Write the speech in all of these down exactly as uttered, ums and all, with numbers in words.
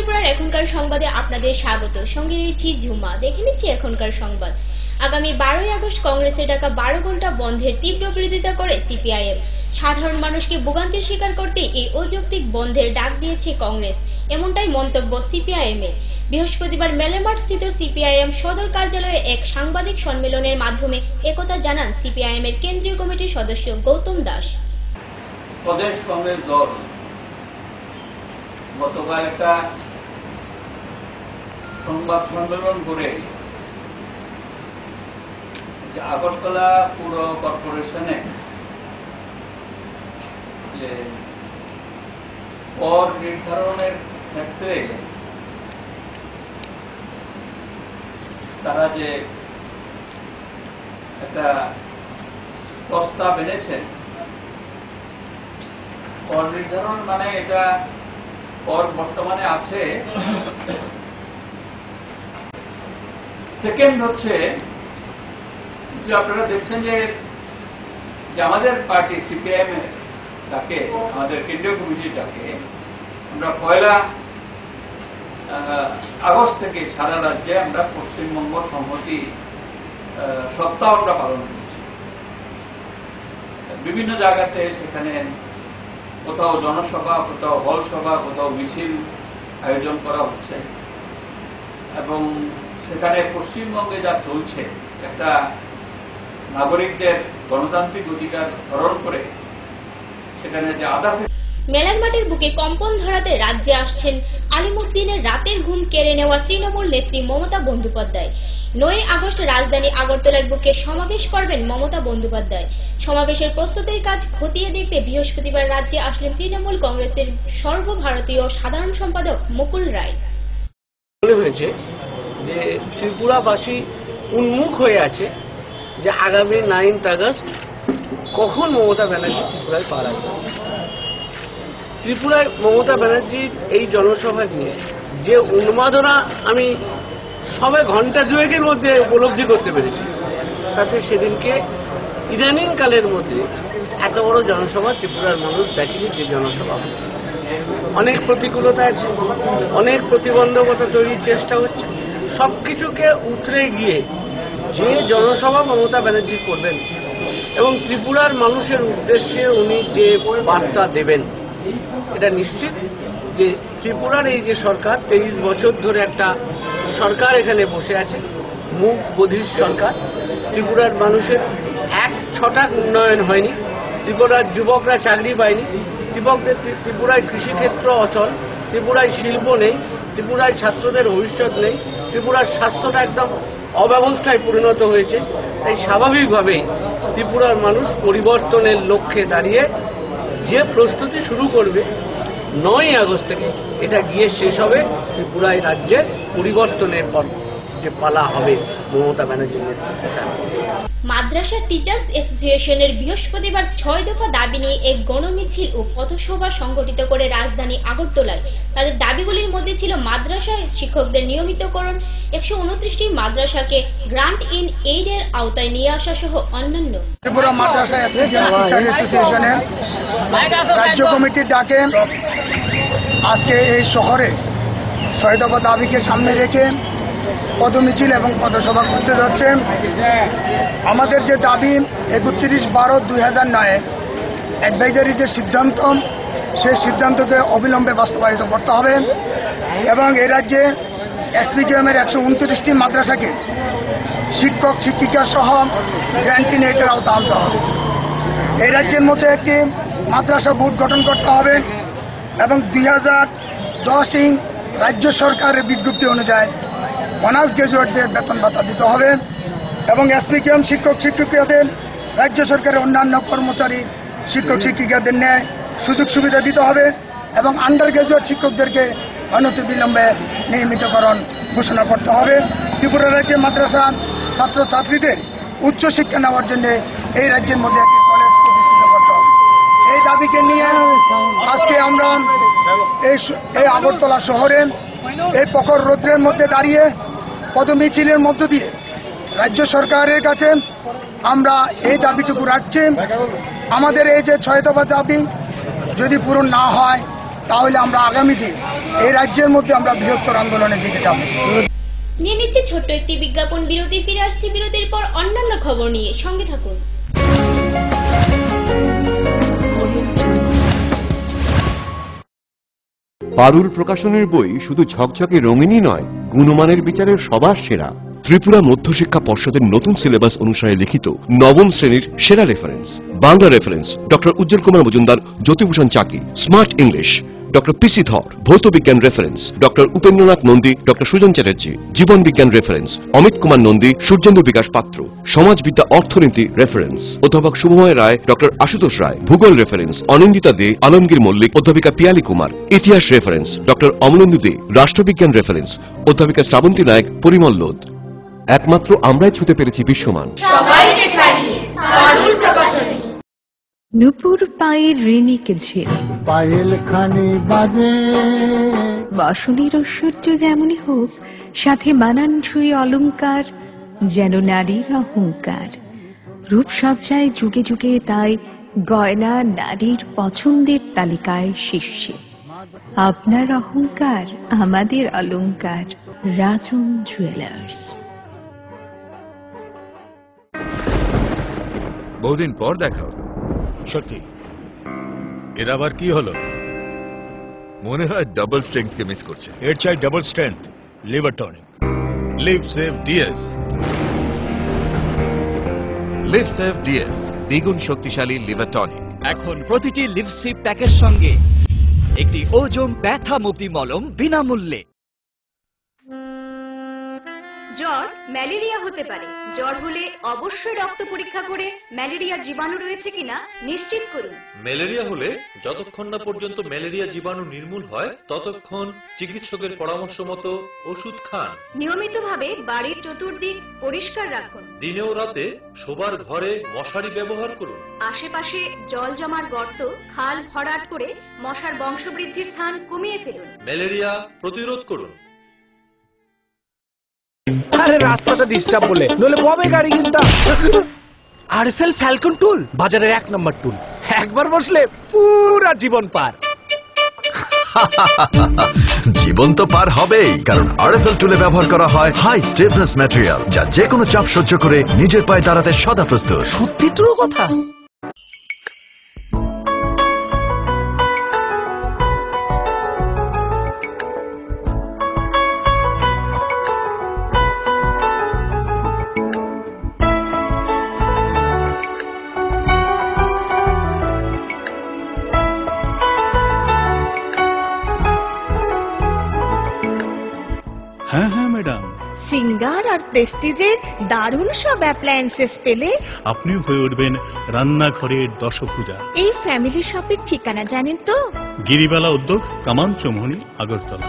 ত্রিপুরার এখনকার সংবাদে আপনাদের স্বাগত। সঙ্গে রয়েছি ঝুমা। দেখে নিচ্ছি এখনকার সংবাদ। আগামী বারোই আগস্ট কংগ্রেসের ডাকা বারো ঘন্টা বন্ধের তীব্র বিরোধিতা করে সিপিআইএম। সাধারণ মানুষকে ভোগান্তির শিকার করতে এই অযৌক্তিক বন্ধের ডাক দিয়েছে কংগ্রেস, এমনটাই মন্তব্য সিপিআইএম এর। বৃহস্পতিবার মেলেমাঠ স্থিত সিপিআইএম সদর কার্যালয়ে এক সাংবাদিক সম্মেলনের মাধ্যমে একথা জানান সিপিআইএম এর কেন্দ্রীয় কমিটির সদস্য গৌতম দাস। প্রদেশ কংগ্রেস দল গতকাল একটা সংবাদ সম্মেলন করে আগরতলা পৌর কর্পোরেশনে যে কর নির্ধারণের ক্ষেত্রে তারা যে একটা প্রস্তাব এনেছেন, কর নির্ধারণ মানে এটা কর বর্তমানে আছে। সেকেন্ড হচ্ছে যে আপনারা দেখছেন যে আমাদের পার্টি সিপিআইএম ডাকে, আমাদের কেন্দ্রীয় কমিটির ডাকে আমরা পয়লা আগস্ট থেকে সারা রাজ্যে আমরা পশ্চিমবঙ্গ সংহতি সপ্তাহ আমরা পালন করছি। বিভিন্ন জায়গাতে সেখানে কোথাও জনসভা, কোথাও হল সভা, কোথাও মিছিল আয়োজন করা হচ্ছে এবং সেখানে পশ্চিমবঙ্গে যা চলছে একটা নাগরিকদের গণতান্ত্রিক অধিকার হরণ করে সেখানে যে আদা মেলার মাঠের বুকে কম্পন ধরাতে রাজ্যে আসছেন আলিমুদ্দিনের রাতের ঘুম কেড়ে নেওয়া তৃণমূল নেত্রী মমতা বন্দ্যোপাধ্যায়। নয় আগস্ট রাজধানী আগরতলার বুকে সমাবেশ করবেন মমতা বন্দ্যোপাধ্যায়। সমাবেশের প্রস্তুতির কাজ খতিয়ে দেখতে বৃহস্পতিবার রাজ্যে আসলেন তৃণমূল কংগ্রেসের সর্বভারতীয় সাধারণ সম্পাদক মুকুল রায়। মনে হয়েছে যে ত্রিপুরাবাসী উন্মুখ হয়ে আছে যে আগামী নাইন্থ আগস্ট কখন মমতা ব্যানার্জি ত্রিপুরায় পা রাখবে। ত্রিপুরায় মমতা ব্যানার্জির এই জনসভা নিয়ে যে উন্মাদনা আমি সবে ঘন্টা দুয়েকের মধ্যে উপলব্ধি করতে পেরেছি, তাতে সেদিনকে ইদানিং কালের মধ্যে এত বড় জনসভা ত্রিপুরার মানুষ দেখেনি। যে জনসভা অনেক প্রতিকূলতা আছে, অনেক প্রতিবন্ধকতা তৈরির চেষ্টা হচ্ছে, সবকিছুকে উতরে গিয়ে যে জনসভা মমতা ব্যানার্জি করবেন এবং ত্রিপুরার মানুষের উদ্দেশ্যে উনি যে বার্তা দেবেন, এটা নিশ্চিত যে ত্রিপুরার এই যে সরকার তেইশ বছর ধরে একটা সরকার এখানে বসে আছে, মুখ বধির সরকার। ত্রিপুরার মানুষের এক ছটাক উন্নয়ন হয়নি, ত্রিপুরার যুবকরা চাকরি পায়নি, ত্রিপুরাদের ত্রিপুরায় কৃষিক্ষেত্র অচল, ত্রিপুরায় শিল্প নেই, ত্রিপুরায় ছাত্রদের ভবিষ্যৎ নেই, ত্রিপুরার স্বাস্থ্যটা একদম অব্যবস্থায় পরিণত হয়েছে। তাই স্বাভাবিকভাবেই ত্রিপুরার মানুষ পরিবর্তনের লক্ষ্যে দাঁড়িয়ে যে প্রস্তুতি শুরু করবে নয় আগস্ট থেকে, এটা গিয়ে শেষ হবে ত্রিপুরায় রাজ্যের পরিবর্তনের পর যে পালা হবে মমতা ব্যানার্জির নেতৃত্বে। মাদ্রাসা টিচার্স অ্যাসোসিয়েশনের বৃহস্পতিবার ছয় দফা দাবি নিয়ে এক গণমিছিল ও পথসভা সংগঠিত করে রাজধানী আগরতলায়। তাদের দাবিগুলির মধ্যে ছিল মাদ্রাসা শিক্ষকদের নিয়মিতকরণ, একশো উনত্রিশটি মাদ্রাসাকে গ্রান্ট ইন এইড এর আওতায় নিয়ে আসা সহ অন্যান্য। ত্রিপুরা মাদ্রাসা অ্যাসোসিয়েশনের রাজ্য কমিটির ডাকে আজকে এই শহরে ছয় দফা দাবিকে সামনে রেখে পদমিছিল এবং পদসভা করতে যাচ্ছে। আমাদের যে দাবি একত্রিশ বারো দুই হাজার নয় অ্যাডভাইজারি যে সিদ্ধান্ত, সেই সিদ্ধান্তকে অবিলম্বে বাস্তবায়িত করতে হবে এবং এই রাজ্যে এসপিকেএমের একশো উনত্রিশটি মাদ্রাসাকে শিক্ষক শিক্ষিকা সহ গ্র্যান্টিন এইডের আওতা আনতে হবে। এই রাজ্যের মধ্যে একটি মাদ্রাসা বোর্ড গঠন করতে হবে এবং দুই হাজার দশ ইং রাজ্য সরকারের বিজ্ঞপ্তি অনুযায়ী অনার্স গ্রাজুয়েটদের বেতন ভাতা দিতে হবে এবং এসপিকেএম শিক্ষক শিক্ষিকাদের রাজ্য সরকারের অন্যান্য কর্মচারী শিক্ষক শিক্ষিকাদের ন্যায় সুযোগ সুবিধা দিতে হবে এবং আন্ডার গ্রাজুয়েট শিক্ষকদেরকে অনতিবিলম্বে নিয়মিতকরণ ঘোষণা করতে হবে। ত্রিপুরা রাজ্যে মাদ্রাসা ছাত্রছাত্রীদের উচ্চশিক্ষা নেওয়ার জন্য এই রাজ্যের মধ্যে একটি কলেজ প্রতিষ্ঠিত করতে হবে। এই দাবিকে নিয়ে আজকে আমরা এই এই আগরতলা শহরে এই প্রখর রৌদ্রের মধ্যে দাঁড়িয়ে পদমিছিলের মধ্য দিয়ে রাজ্য সরকারের কাছে আমরা এই দাবিটুকু রাখছি। আমাদের এই যে ছয় দফা দাবি যদি পূরণ না হয় তাহলে আমরা আগামী দিন এই রাজ্যের মধ্যে আমরা বৃহত্তর আন্দোলনের দিকে যাব। নিয়ে নিচ্ছে ছোট্ট একটি বিজ্ঞাপন বিরতি, ফিরে আসছে বিরতির পর অন্যান্য খবর নিয়ে, সঙ্গে থাকুন। পারুল প্রকাশনের বই শুধু ঝকঝকে রঙিনই নয়, গুণমানের বিচারের সবার সেরা। ত্রিপুরা মধ্যশিক্ষা পর্ষদের নতুন সিলেবাস অনুসারে লিখিত নবম শ্রেণীর সেরা reference. Bangla reference doctor Ujjwal Kumar Majumdar, Jyotibhushan Chaki. Smart English doctor P C Dhar. ভৌত বিজ্ঞান reference doctor Upendranath Nandi, doctor Sujan Chatterjee. জীবন বিজ্ঞান রেফারেন্স অমিত কুমার নন্দী, সূর্যেন্দু বিকাশ পাত্র। সমাজবিদ্যা অর্থনীতি রেফারেন্স অধ্যাপক শুভময় রায়, ডক্টর আশুতোষ রায়। ভূগোল রেফারেন্স অনিন্দিতা দে, আলমগীর মল্লিক, অধ্যাপিকা পিয়ালি কুমার। ইতিহাস রেফারেন্স ডক্টর অমলেন্দু দে। রাষ্ট্রবিজ্ঞান রেফারেন্স অধ্যাপিকা শ্রাবন্তী নায়ক, পরিমল লোধ। একমাত্র আমরাই ছুতে পেরেছি বিশ্বমান। সবাইকে ছাড়িয়ে পারুল প্রকাশনী। নুপুর পায়ের ঋণিকে ঝিল পায়েল খানি বাজে, বসনের ঐশ্বর্য যেমনই হোক, সাথে মানানসই অলংকার, যেন নারীর অহংকার। রূপসজ্জায় যুগে যুগে তাই গয়না নারীর পছন্দের তালিকায় শীর্ষে। আপনার অহংকার আমাদের অলংকার। রাজন জুয়েলার্স। বহুদিন পর দেখা হলো। সত্যি, এর আবার কি হলো? মনে হয় ডাবল স্ট্রেংথ কে মিস করছে। এর চাই double strength liver tonic. Liv save D S. Liv save D S দ্বিগুণ শক্তিশালী লিভার টনিক। এখন প্রতিটি লিভসিপ প্যাকের সঙ্গে একটি ওজোন ব্যথা মুক্তি মলম বিনামূল্যে। জ্বর ম্যালেরিয়া হতে পারে। জ্বর হলে অবশ্যই রক্ত পরীক্ষা করে ম্যালেরিয়া জীবাণু রয়েছে কিনা নিশ্চিত করুন। ম্যালেরিয়া হলে যতক্ষণ না পর্যন্ত ম্যালেরিয়া জীবাণু নির্মূল হয় ততক্ষণ চিকিৎসকের পরামর্শ মতো ওষুধ খান। নিয়মিতভাবে বাড়ির চতুর্দিক পরিষ্কার রাখুন। দিনে ও রাতে শোবার ঘরে মশারি ব্যবহার করুন। আশেপাশে জল জমার গর্ত, খাল ভরাট করে মশার বংশবৃদ্ধির স্থান কমিয়ে ফেলুন। ম্যালেরিয়া প্রতিরোধ করুন। আরে রাস্তাটা ডিস্টার্ব বলে, নলে ববে গাড়ি কিনতাম। আরএফএল ফ্যালকন টুল বাজারের এক নম্বর টুল। একবার বসলে পুরা জীবন পার। জীবন তো পার হবেই, কারণ আরএফএল টুলে ব্যবহার করা হয় হাই স্টিফনেস ম্যাটেরিয়াল, যা যে কোনো চাপ সহ্য করে নিজের পায়ে দাঁড়াতে সদা প্রস্তুত। সত্যি ট্রু কথা। হ্যাঁ হ্যাঁ ম্যাডাম, সিঙ্গার আর প্রেস্টিজের দারুণ সব অ্যাপ্লায়েন্সেস পেলে আপনিও হয়ে উঠবেন রান্নাঘরের দশভুজা। এই ফ্যামিলি শপের ঠিকানা জানেন তো? গিরিবালা উদ্যোগ, কামান চৌমুহনী, আগরতলা।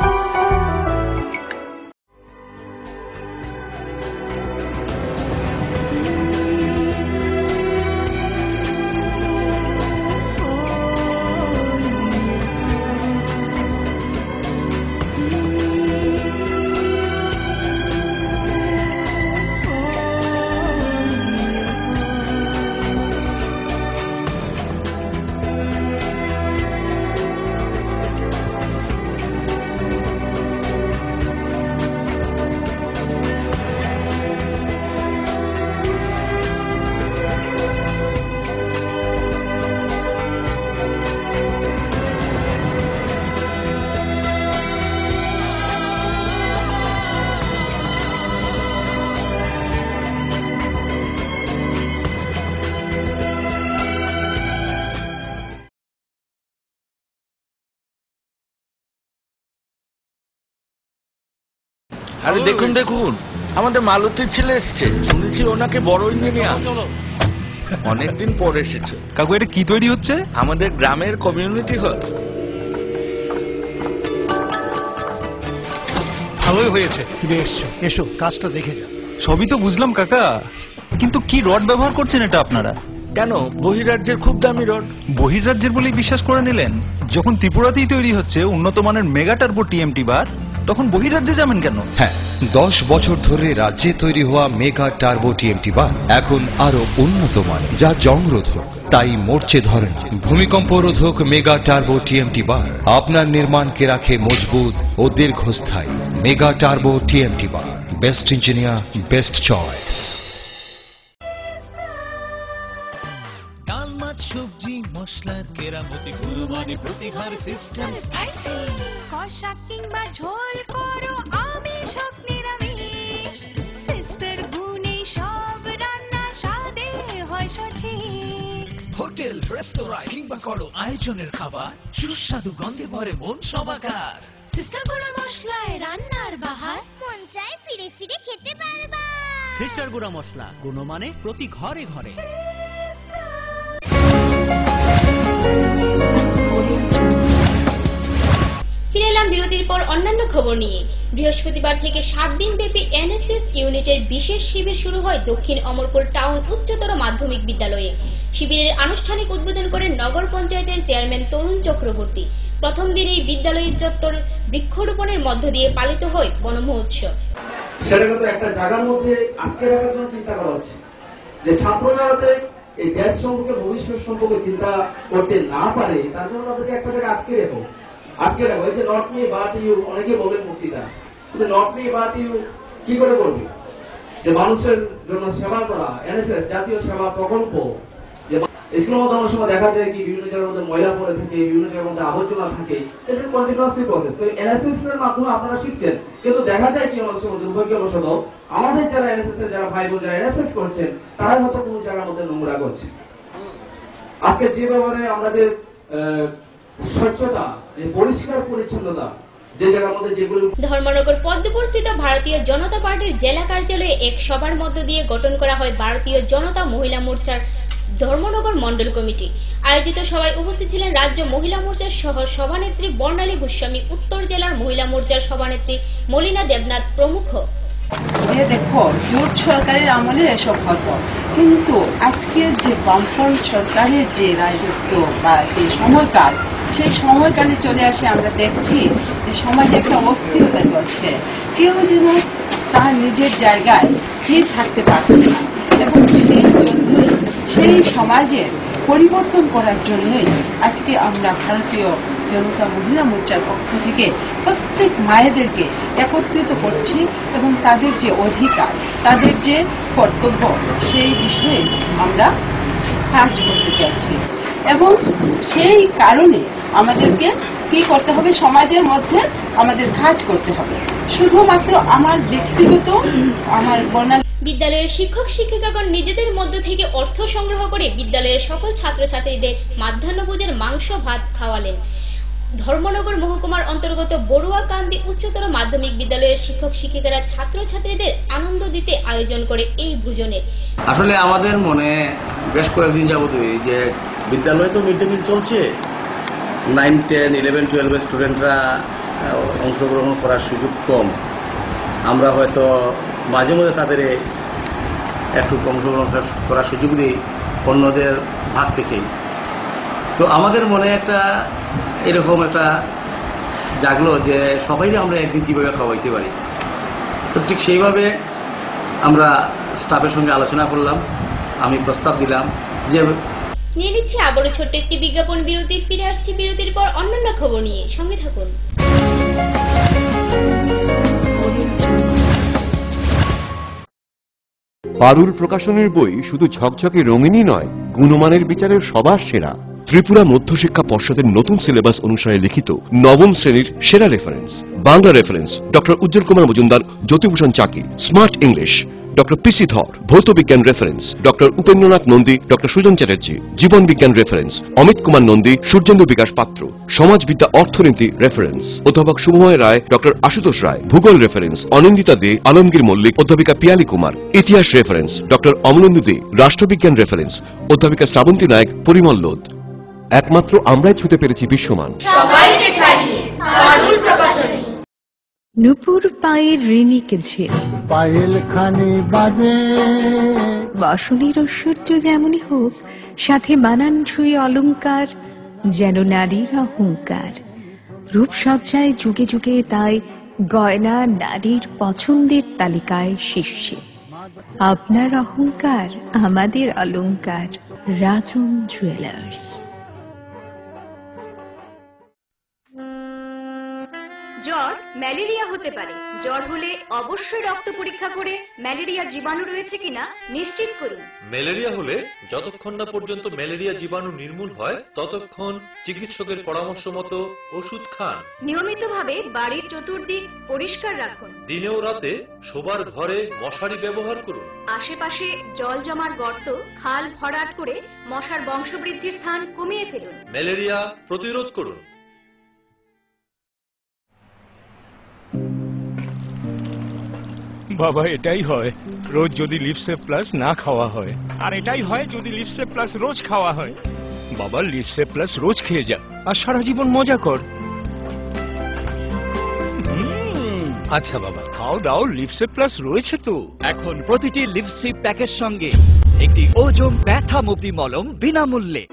আরে দেখুন দেখুন, আমাদের মালতীর ছেলে এসছে। শুনেছি ওনাকে বড় ইঞ্জিনিয়ার। অনেকদিন পর এসেছে। কাকু, এটা কি তৈরি হচ্ছে? আমাদের গ্রামের কমিউনিটি হল। ভালোই হয়েছে তুমি এসছো। এসো, কাজটা দেখে যা। সবই তো বুঝলাম কাকা, কিন্তু কি রড ব্যবহার করছেন এটা আপনারা? কেন, বহিরাজ্যের খুব দামি রড। বহিরাজ্যের বলেই বিশ্বাস করে নিলেন, যখন ত্রিপুরাতেই তৈরি হচ্ছে উন্নত মানের মেগা টার্বো টিএমটি বার। তখন বহিরাজ্যে যাবেন কেন? হ্যাঁ, দশ বছর ধরে রাজ্যে তৈরি হওয়া মেগা টার্বো টিএমটি বার এখন আরো উন্নত মানে, যা জংরোধক, তাই মরচে ধরে না। ভূমিকম্প রোধক মেগা টার্বো টিএমটি বার আপনার নির্মাণকে রাখে মজবুত ও দীর্ঘস্থায়ী। Mega turbo T M T bar, best engineer, best choice. ডাল মাছ সবজি মশলার কেরামতি গুণমানে প্রতিহার সিস্টেম স্পাইসি। কষা কিংবা ঝোল করো আমিষ হোক নিরামিষ, সিস্টার গুণে সব রান্না স্বাদে হয় সঠিক। হোটেল রেস্তোরাঁ কিংবা করো আয়োজনের খাবার, সুস্বাদু গন্ধে ভরে মন সবাকার। সিস্টার গুঁড়া মশলায় রান্নার বাহার, মন চায় ফিরে ফিরে খেতে পারবা। সিস্টার গুঁড়া মশলা, গুণমানে প্রতি ঘরে ঘরে। ফিরে এলাম বিরতির পর অন্যান্য খবর নিয়ে। বৃহস্পতিবার থেকে সাত দিন ব্যাপী এনএসএস ইউনিটের বিশেষ শিবির শুরু হয় দক্ষিণ অমরপুর টাউন উচ্চতর মাধ্যমিক বিদ্যালয়ে। শিবিরের আনুষ্ঠানিক উদ্বোধন করেন নগর পঞ্চায়েতের চেয়ারম্যান তরুণ চক্রবর্তী। প্রথম দিন এই বিদ্যালয়ের চত্বর বৃক্ষরোপণের মধ্য দিয়ে পালিত হয় বন মহোৎসব। সেটাকে তো একটা জায়গার মধ্যে আটকে রাখার জন্য চিন্তা করা হচ্ছে, যে ছাত্ররা যাতে এই দেশ সম্পর্কে ভবিষ্যৎ সম্পর্কে চিন্তা করতে না পারে, তার জন্য তাদেরকে একটা জায়গায় আটকে রেখো আটকে রাখো এই যে নট মি বাট ইউ, অনেকে বলেন মুক্তিদা, কিন্তু নট মি বাট ইউ কি করে করবি? যে মানুষের জন্য সেবা করা, এনএসএস জাতীয় সেবা প্রকল্প, যে স্কুলের মধ্যে অনেক সময় দেখা যায় কি বিভিন্ন জায়গার মধ্যে ময়লা পড়ে থাকে, বিভিন্ন জায়গার মধ্যে আবর্জনা থাকে, এটা কন্টিনিউয়াসলি প্রসেস। তো এনএসএস এর মাধ্যমে আপনারা শিখছেন, কিন্তু দেখা যায় কি অনেক সময় দুর্ভাগ্যবশত আমাদের যারা এনএসএস এর যারা ভাই বোন যারা এনএসএস করছেন, তারাই হয়তো কোনো জায়গার মধ্যে নোংরা করছে। আজকে যে ব্যাপারে আমরা যে স্বচ্ছতা, যে পরিষ্কার পরিচ্ছন্নতা, যে জায়গার মধ্যে যেগুলো। ধর্মনগর পদ্মপুর স্থিত ভারতীয় জনতা পার্টির জেলা কার্যালয়ে এক সভার মধ্য দিয়ে গঠন করা হয় ভারতীয় জনতা মহিলা মোর্চার ধর্মনগর মন্ডল কমিটি। আয়োজিত সভায় উপস্থিত ছিলেন রাজ্য মহিলা মোর্চার সহ সভানেত্রী বর্ণালী গোস্বামী, উত্তর জেলার মহিলা মোর্চার সভানেত্রী মলিনা দেবনাথ প্রমুখ। যে দেখো, জোট সরকারের আমলে এসব হতো, কিন্তু আজকের যে বামফ্রন্ট সরকারের যে রাজত্ব বা যে সময়কাল, সেই সময়কালে চলে আসে আমরা দেখছি যে সমাজে একটা অস্থিরতা চলছে। কেউ যেন তার নিজের জায়গায় স্থির থাকতে পারছে না, এবং সেই জন্যই সেই সমাজের পরিবর্তন করার জন্যই আজকে আমরা ভারতীয় জনতা মহিলা মোর্চার পক্ষ থেকে প্রত্যেক মায়েদেরকে একত্রিত করছি এবং তাদের যে অধিকার, তাদের যে কর্তব্য, সেই বিষয়ে আমরা কাজ করতে চাচ্ছি। এবং সেই কারণে আমাদেরকে কি করতে হবে, সমাজের মধ্যে আমাদের কাজ করতে হবে। শুধুমাত্র আমার ব্যক্তিগত আমার বর্ণালী বিদ্যালয়ের শিক্ষক শিক্ষিকাগণ নিজেদের মধ্য থেকে অর্থ সংগ্রহ করে বিদ্যালয়ের সকল ছাত্রছাত্রীদের মাধ্যাহ্নভোজের মাংস ভাত খাওয়ালেন। ধর্মনগর মহকুমার অন্তর্গত বড়ুয়াকান্দি উচ্চতর মাধ্যমিক বিদ্যালয়ের শিক্ষক শিক্ষিকারা ছাত্রছাত্রীদের আনন্দ দিতে আয়োজন করে এই ভোজনে। আসলে আমাদের মনে বেশ কয়েকদিন যাবত যে বিদ্যালয়ে তো মিড ডে মিল চলছে, নাইন টেন ইলেভেন টুয়েলভের স্টুডেন্টরা অংশগ্রহণ করার সুযোগ কম। আমরা হয়তো মাঝে মধ্যে তাদের একটু অংশগ্রহণ করার সুযোগ দিই অন্যদের ভাগ থেকেই। তো আমাদের মনে একটা এরকম একটা জাগলো যে সবাই আমরা একদিন কীভাবে খাওয়াইতে পারি। তো ঠিক সেইভাবে আমরা স্টাফের সঙ্গে আলোচনা করলাম, আমি প্রস্তাব দিলাম যে নিয়ে নিচ্ছি আবারও ছোট্ট একটি বিজ্ঞাপন বিরতি। ফিরে আসছি বিরতির পর অন্যান্য খবর নিয়ে, সঙ্গে থাকুন। পারুল প্রকাশনের বই শুধু ঝকঝকে রঙিনই নয়, গুণমানের বিচারের সবার সেরা। ত্রিপুরা মধ্যশিক্ষা পর্ষদের নতুন সিলেবাস অনুসারে লিখিত নবম শ্রেণীর সেরা reference. Bangla reference doctor Ujjwal Kumar Majumdar, Jyotibhushan Chaki. Smart English doctor P C Dhar. ভৌত বিজ্ঞান reference doctor Upendranath Nandi, doctor Sujan Chatterjee. জীবন বিজ্ঞান রেফারেন্স অমিত কুমার নন্দী, সূর্যেন্দু বিকাশ পাত্র। সমাজবিদ্যা অর্থনীতি রেফারেন্স অধ্যাপক শুভময় রায়, ডক্টর আশুতোষ রায়। ভূগোল রেফারেন্স অনিন্দিতা দে, আলমগীর মল্লিক, অধ্যাপিকা পিয়ালি কুমার। ইতিহাস রেফারেন্স ডক্টর অমলেন্দু দে। রাষ্ট্রবিজ্ঞান রেফারেন্স অধ্যাপিকা শ্রাবন্তী নায়ক, পরিমল লোধ। একমাত্র আমরাই ছুতে পেরেছি বিশ্বমান। সবাইকে ছাড়িয়ে পারুল প্রকাশনী। নুপুর পায়ের ঋণিকে ঝিল, পায়েল খানি বাজে। বাসনের ঐশ্বর্য যেমনই হোক, সাথে মানানসই অলংকার, যেন নারীর অহংকার। রূপসজ্জায় যুগে যুগে তাই গয়না নারীর পছন্দের তালিকায় শীর্ষে। আপনার অহংকার আমাদের অলংকার। রাজন জুয়েলার্স। জ্বর ম্যালেরিয়া হতে পারে। জ্বর হলে অবশ্যই রক্ত পরীক্ষা করে ম্যালেরিয়া জীবাণু রয়েছে কিনা নিশ্চিত করুন। ম্যালেরিয়া হলে যতক্ষণ না পর্যন্ত ম্যালেরিয়া জীবাণু নির্মূল হয় ততক্ষণ চিকিৎসকের পরামর্শ মতো ওষুধ খান। নিয়মিতভাবে বাড়ির চতুর্দিক পরিষ্কার রাখুন। দিনেও রাতে শোবার ঘরে মশারি ব্যবহার করুন। আশেপাশে জল জমার গর্ত, খাল ভরাট করে মশার বংশবৃদ্ধির স্থান কমিয়ে ফেলুন। ম্যালেরিয়া প্রতিরোধ করুন। বাবা এটাই হয় রোজ যদি লিপসেভ প্লাস না খাওয়া হয়, আর এটাই হয় যদি লিপসেভ প্লাস রোজ খাওয়া হয়। বাবা লিপসেভ প্লাস রোজ খেয়ে যা আর সারা জীবন মজা কর। আচ্ছা বাবা, খাও দাও, লিপসেভ প্লাস রয়েছে তো। এখন প্রতিটি লিপসিপ প্যাকের সঙ্গে একটি ওজম ব্যথা মুক্তি মলম বিনামূল্যে।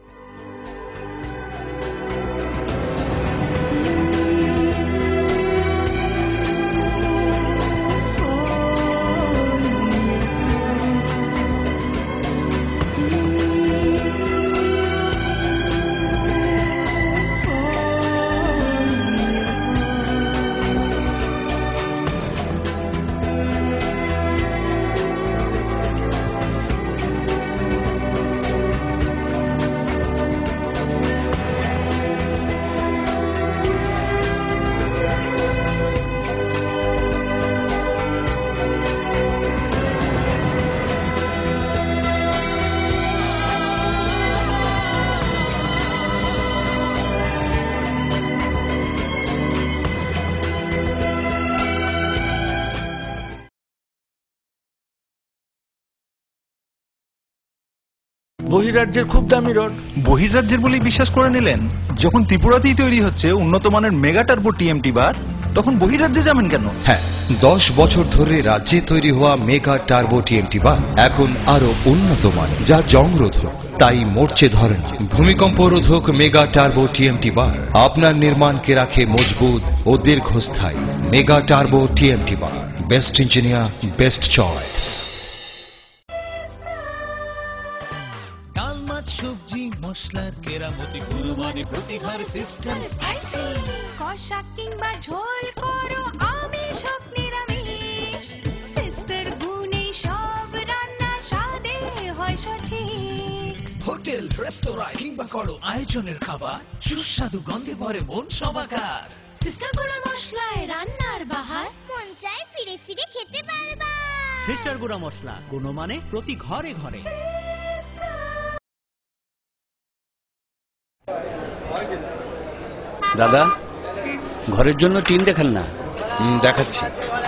বহিরাজ্যের খুব দামি রড। বহিরাজ্যের বলেই বিশ্বাস করে নিলেন? যখন ত্রিপুরাতেই তৈরি হচ্ছে উন্নত মানের মেগা টার্বো টিএমটি বার, তখন বহিরাজ্যে যাবেন কেন? হ্যাঁ, দশ বছর ধরে রাজ্যে তৈরি হওয়া মেগা টার্বো টিএমটি বার এখন আরো উন্নত মানের, যা জংরোধক, তাই মরচে ধরে না। ভূমিকম্প রোধক মেগা টার্বো টিএমটি বার আপনার নির্মাণকে রাখে মজবুত ও দীর্ঘস্থায়ী। Mega turbo T M T bar, best engineer, best choice. সবজি মশলার কেরামতি গুণমানে প্রতি ঘর সিস্টেম স্পাইসি কষা কিংবা ঝোল করো আমিষ হোক নিরামিষ সিস্টার গুণে সব রান্না স্বাদে হয় সঠিক। হোটেল রেস্তোরাঁ কিংবা করো আয়োজনের খাবার সুস্বাদু গন্ধে ভরে মন সবাকার। সিস্টার গুঁড়া মশলায় রান্নার বাহার মন চাই ফিরে ফিরে খেতে পারবা। সিস্টার গুঁড়া মশলা গুণমানে প্রতি ঘরে ঘরে। দাদা, ঘরের জন্য টিন দেখান না। দেখাচ্ছি।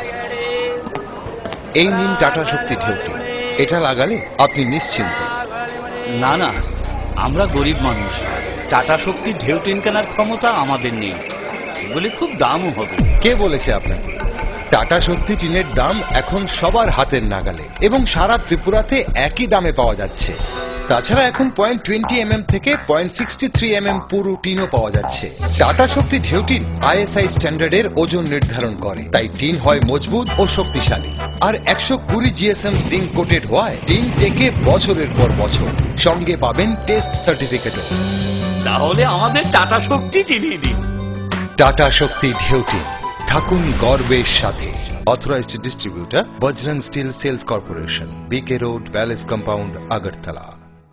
এই নিন টাটা শক্তি ঢেউটি। এটা লাগালে আপনি নিশ্চিন্ত। না না, আমরা গরিব মানুষ, টাটা শক্তি ঢেউ টিন কেনার ক্ষমতা আমাদের নেই। এগুলি খুব দামও হবে। কে বলেছে আপনাকে? টাটা শক্তি টিনের দাম এখন সবার হাতের নাগালে এবং সারা ত্রিপুরাতে একই দামে পাওয়া যাচ্ছে। তাছাড়া এখন পয়েন্ট টোয়েন্টি এম এম থেকে point sixty three M M পুরো টিনও পাওয়া যাচ্ছে। টাটা শক্তি ঢেউ টিন আইএসআই স্ট্যান্ডার্ডের ওজন নির্ধারণ করে, তাই টিন হয় মজবুত ও শক্তিশালী। আর একশো কুড়ি জিএসএম জিঙ্ক কোটেড হওয়ায় টিন টেকে বছরের পর বছর। সঙ্গে পাবেন টেস্ট সার্টিফিকেটও। তাহলে আমাদের টাটা শক্তি টিনিয়ে দিন। টাটা শক্তি ঢেউ টিন, থাকুন গর্বের সাথে। Authorised distributor Bajrang steel sales corporation, B K road, palace compound, Agartala.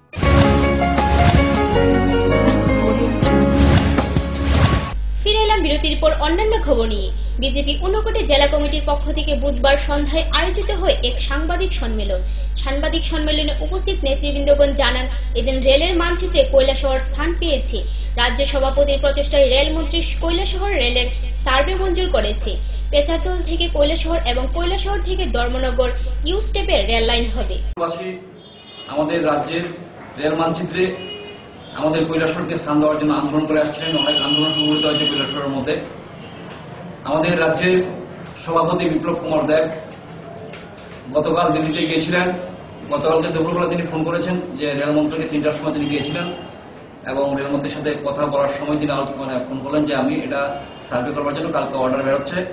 ফিরে এলাম বিরতির পর অন্যান্য খবর নিয়ে। বিজেপি ঊনকোটি জেলা কমিটির পক্ষ থেকে বুধবার সন্ধ্যায় আয়োজিত হয় এক সাংবাদিক সম্মেলন। সাংবাদিক সম্মেলনে উপস্থিত নেতৃবৃন্দগণ জানান, এদিন রেলের মানচিত্রে কৈলাসহর স্থান পেয়েছে। রাজ্য সভাপতির প্রচেষ্টায় রেলমন্ত্রী কৈলাসহর রেলের সার্ভে মঞ্জুর করেছে। পেচারতল থেকে কৈলাসহর এবং কৈলাসহর থেকে ধর্মনগর ইউ স্টেপের রেল লাইন হবে। আমাদের রাজ্যের রেল মানচিত্রে আমাদের কৈলাসহরকে স্থান দেওয়ার জন্য আন্দোলন করে আসছিলেন। অনেক আন্দোলন সংগঠিত হয়েছে কৈলাসহরের মধ্যে। আমাদের রাজ্যের সভাপতি বিপ্লব কুমার দেব গতকাল দিল্লিতে গিয়েছিলেন। গতকালকে দুপুরবেলা তিনি ফোন করেছেন যে রেলমন্ত্রীকে তিনটার সময় তিনি গিয়েছিলেন এবং রেলমন্ত্রীর সাথে কথা বলার সময় তিনি মানে ফোন করলেন যে আমি এটা সার্ভে করবার জন্য কালকে অর্ডার বেরোচ্ছে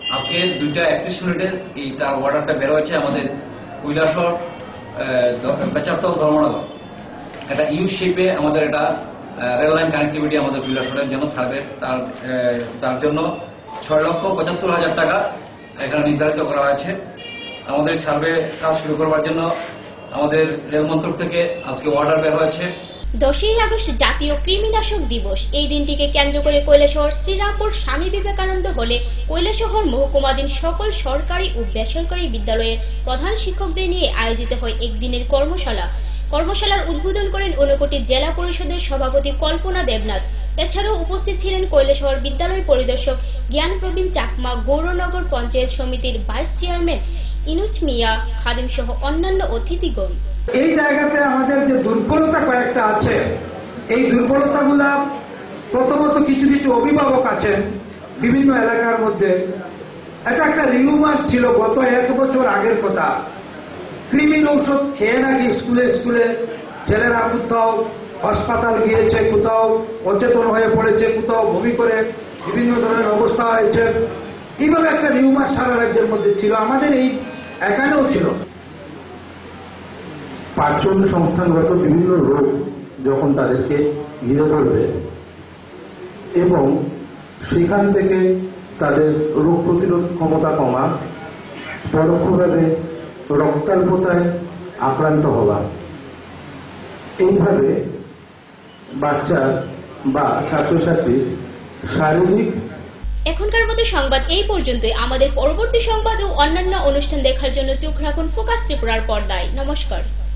আজকে দুইটা একত্রিশ মিনিটে এই তার অর্ডারটা বের হয়েছে আমাদের কৈলাসহর বেচারতল ধর্মনগর। এটা ইউ শেপে আমাদের এটা রেল লাইন কানেক্টিভিটি আমাদের কৈলাসহরের জন্য সার্ভে তার তার জন্য ছয় লক্ষ পঁচাত্তর হাজার টাকা এখানে নির্ধারিত করা হয়েছে। আমাদের সার্ভে কাজ শুরু করবার জন্য আমাদের রেল মন্ত্রক থেকে আজকে অর্ডার বের হয়েছে। দশই আগস্ট জাতীয় কৃমিনাশক দিবস। এই দিনটিকে কেন্দ্র করে কৈলাসহর শ্রীরামপুর স্বামী বিবেকানন্দ হলে কৈলাসহর মহকুমাধীন সকল সরকারি ও বেসরকারি বিদ্যালয়ের প্রধান শিক্ষকদের নিয়ে আয়োজিত হয় একদিনের কর্মশালা। কর্মশালার উদ্বোধন করেন ঊনকোটি জেলা পরিষদের সভাপতি কল্পনা দেবনাথ। এছাড়াও উপস্থিত ছিলেন কৈলাসহর বিদ্যালয় পরিদর্শক জ্ঞান প্রবীণ চাকমা, গৌরনগর পঞ্চায়েত সমিতির ভাইস চেয়ারম্যান ইনুজ মিয়া, খাদিম সহ অন্যান্য অতিথিগণ। এই জায়গাতে আমাদের যে দুর্বলতা কয়েকটা আছে, এই দুর্বলতাগুলা প্রথমত কিছু কিছু অভিভাবক আছেন বিভিন্ন এলাকার মধ্যে। এটা একটা রিউমার ছিল গত এক বছর আগের কথা, কৃমির ঔষধ খেয়ে নাকি স্কুলে স্কুলে ছেলেরা কোথাও হাসপাতাল গিয়েছে, কোথাও অচেতন হয়ে পড়েছে, কোথাও বমি করে বিভিন্ন ধরনের অবস্থা হয়েছে। এইভাবে একটা রিউমার সারা রাজ্যের মধ্যে ছিল, আমাদের এই এখানেও ছিল। পাচন সংস্থানগত বিভিন্ন রোগ যখন তাদেরকে ঘিরে ধরবে এবং সেখান থেকে তাদের রোগ প্রতিরোধ ক্ষমতা কমা, পরোক্ষভাবে রক্তাল্পতায় আক্রান্ত হওয়া, এইভাবে বাচ্চা বা ছাত্রছাত্রীর শারীরিক। এখনকার মতো সংবাদ এই পর্যন্তই। আমাদের পরবর্তী সংবাদ ও অন্যান্য অনুষ্ঠান দেখার জন্য চোখ রাখুন ফোকাস ত্রিপুরার পর্দায়। নমস্কার।